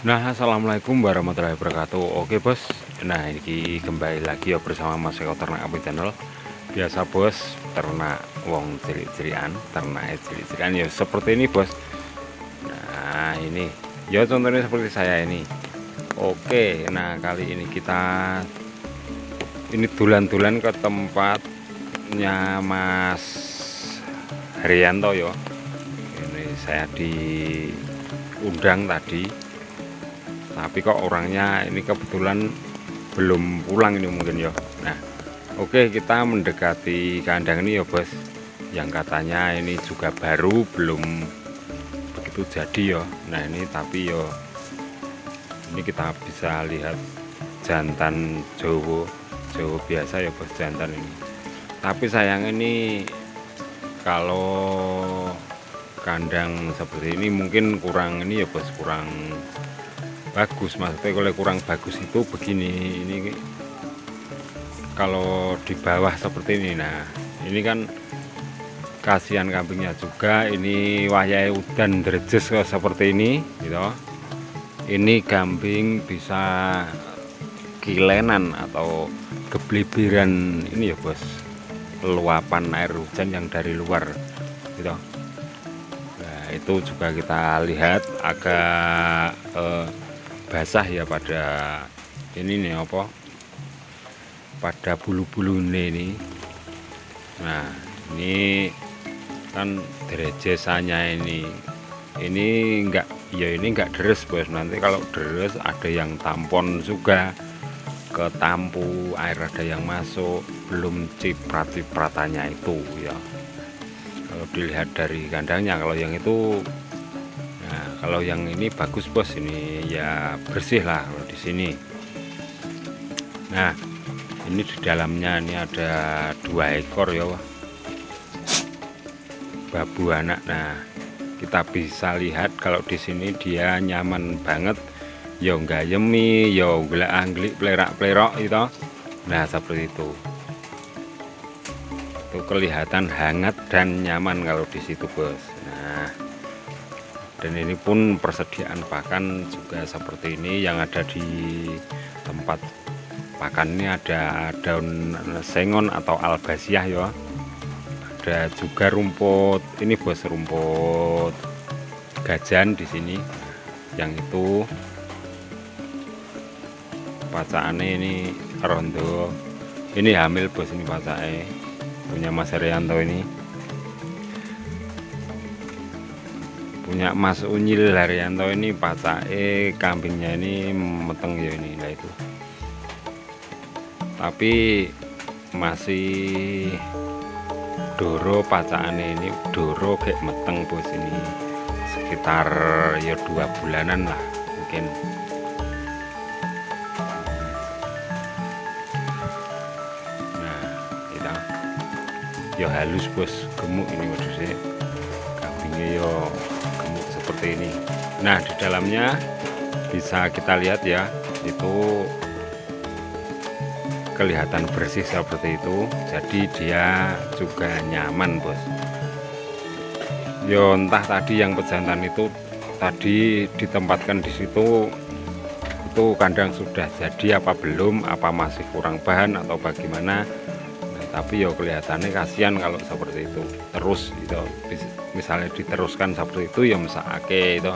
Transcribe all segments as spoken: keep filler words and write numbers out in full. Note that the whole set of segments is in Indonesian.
Nah, assalamualaikum warahmatullahi wabarakatuh. Oke bos, nah ini kembali lagi ya bersama Mas Eko Ternak Api Channel. Biasa bos, ternak wong cilik-cilikan, ternak cilik-cilikan ya seperti ini bos. Nah ini, ya contohnya seperti saya ini. Oke, nah kali ini kita ini dulan-dulan ke tempatnya Mas Haryanto ya. Ini saya diundang tadi, tapi kok orangnya ini kebetulan belum pulang ini mungkin ya. Nah oke, kita mendekati kandang ini ya bos, yang katanya ini juga baru, belum begitu jadi ya. Nah ini tapi ya ini kita bisa lihat jantan Jawa Jawa biasa ya bos, jantan ini. Tapi sayang ini kalau kandang seperti ini mungkin kurang ini ya bos, kurang bagus. Maksudnya kalau kurang bagus itu begini, ini kalau di bawah seperti ini. Nah ini kan kasihan kambingnya juga, ini wayai udan derjes seperti ini gitu. Ini kambing bisa kilenan atau keblibiran ini ya bos, luapan air hujan yang dari luar gitu. Nah itu juga kita lihat agak eh, basah ya pada ini nih apa, pada bulu-bulu ini. Nah ini kan derejesanya ini ini enggak ya, ini enggak deres bos. Nanti kalau deres ada yang tampon juga ke tampu, air ada yang masuk, belum ciprat-cipratannya itu ya. Kalau dilihat dari kandangnya, kalau yang itu, nah kalau yang ini bagus bos, ini ya bersih lah kalau di sini. Nah ini di dalamnya ini ada dua ekor ya babu anak. Nah kita bisa lihat kalau di sini dia nyaman banget ya, enggak yemi ya, gelak anglik pelerak-pelerok itu. Nah seperti itu, itu kelihatan hangat dan nyaman kalau di situ bos. Nah dan ini pun persediaan pakan juga seperti ini. Yang ada di tempat pakan ini ada daun sengon atau albasiah ya, ada juga rumput ini bos, rumput gajan di sini. Yang itu pacaannya ini rondo, ini hamil bos, ini pacake punya Mas Haryanto, ini punya Mas Unyil Haryanto, ini pacake kambingnya ini meteng ya ini lah itu. Tapi masih doro pacakane, ini doro kayak meteng bos, ini sekitar ya dua bulanan lah mungkin. Ya halus bos, gemuk ini maksudnya kambingnya ya gemuk seperti ini. Nah di dalamnya bisa kita lihat ya, itu kelihatan bersih seperti itu, jadi dia juga nyaman bos. Ya entah tadi yang pejantan itu tadi ditempatkan di situ itu kandang sudah jadi apa belum, apa masih kurang bahan atau bagaimana. Tapi ya kelihatannya kasihan kalau seperti itu terus itu, misalnya diteruskan seperti itu ya mesake itu.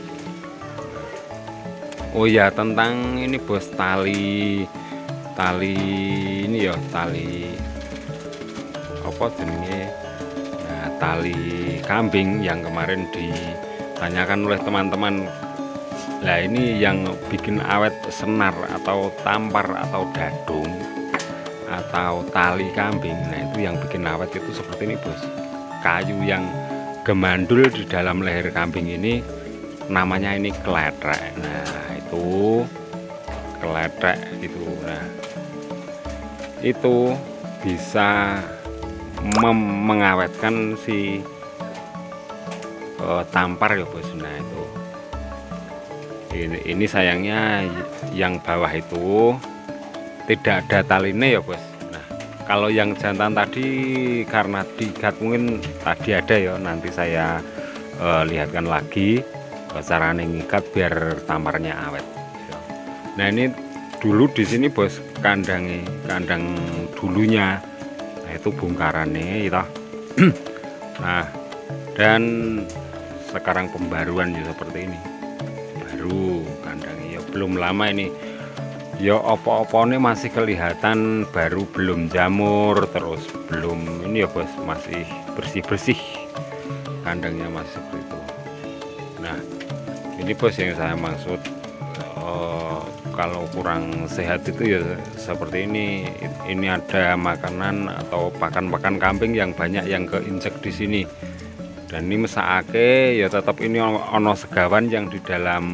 Oh ya tentang ini bos, tali tali ini ya, tali apa jenenge, nah, tali kambing yang kemarin ditanyakan oleh teman-teman. Nah ini yang bikin awet senar atau tampar atau dadung atau tali kambing, nah itu yang bikin awet itu seperti ini bos, kayu yang gemandul di dalam leher kambing ini namanya ini kletrek. Nah itu kletrek itu, nah itu bisa mengawetkan si uh, tampar ya bos. Nah itu ini, ini sayangnya yang bawah itu tidak ada talinya ya bos. Nah kalau yang jantan tadi karena diikat mungkin tadi ada ya, nanti saya uh, lihatkan lagi. carane ngikat biar tamparnya awet. Nah ini dulu di sini bos kandangnya, kandang dulunya, nah itu bongkarannya itu. Nah dan sekarang pembaruan ya seperti ini, baru kandangnya ya belum lama ini ya, opo-opone masih kelihatan baru, belum jamur, terus belum ini ya bos, masih bersih-bersih kandangnya, masih seperti itu. Nah ini bos yang saya maksud, uh, kalau kurang sehat itu ya seperti ini. Ini ada makanan atau pakan-pakan kambing yang banyak yang keinjek di sini, dan ini mesakake ya tetap ini ono segawan yang di dalam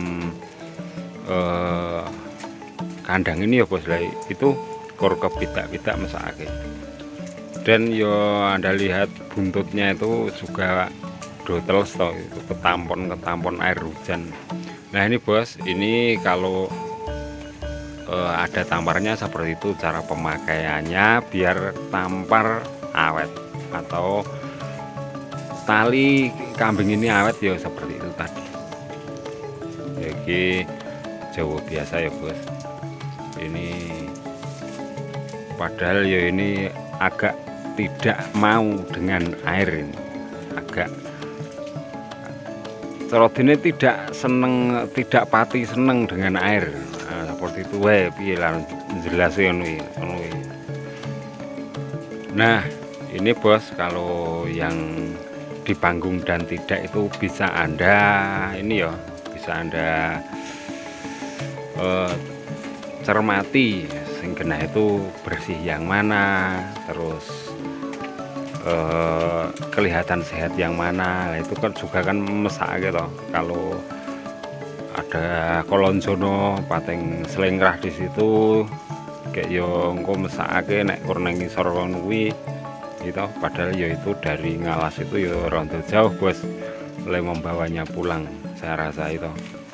uh, kandang ini ya bos lah, itu kor kepidak-pidak mesakake. Dan yo Anda lihat buntutnya itu juga doteles toh, itu ketampon ketampon air hujan. Nah ini bos, ini kalau uh, ada tamparnya seperti itu cara pemakaiannya biar tampar awet atau tali kambing ini awet ya seperti itu tadi. Jadi Jawa biasa ya bos. Ini padahal ya ini agak tidak mau dengan air, ini agak Cerodine tidak seneng, tidak pati seneng dengan air. Nah, seperti itu wae piye lan jelas ngono. Nah ini bos, kalau yang di panggung dan tidak itu bisa Anda ini ya, bisa Anda uh, cermati sing kena itu bersih yang mana, terus eh, kelihatan sehat yang mana. Nah, itu kan juga kan mesak gitu. Kalau ada kolonjono pateng selengrah di situ kayak yo engko mesake nek kurang ngisor kono kuwi gitu, padahal ya itu dari Ngalas itu ya rondo jauh bos, mulai membawanya pulang saya rasa itu.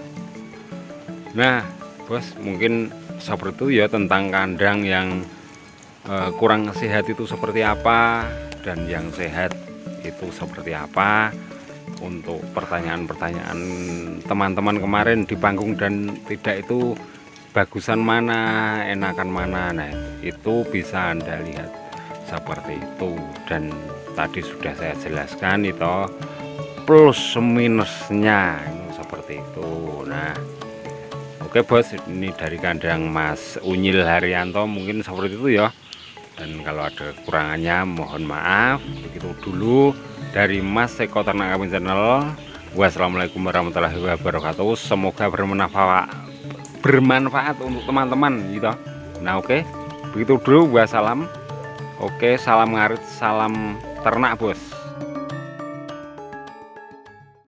Nah bos, mungkin seperti itu ya tentang kandang yang uh, kurang sehat itu seperti apa dan yang sehat itu seperti apa. Untuk pertanyaan-pertanyaan teman-teman kemarin di panggung dan tidak itu bagusan mana, enakan mana, nah itu bisa Anda lihat seperti itu. Dan tadi sudah saya jelaskan itu plus minusnya ini seperti itu. Nah oke bos, ini dari kandang Mas Unyil Haryanto mungkin seperti itu ya. Dan kalau ada kekurangannya mohon maaf. Begitu dulu dari Mas Eko Ternak Kambing Channel. Wassalamualaikum warahmatullahi wabarakatuh. Semoga bermanfaat bermanfaat untuk teman-teman gitu. Nah oke, begitu dulu. Wassalam. Oke, salam ngarit, salam ternak bos.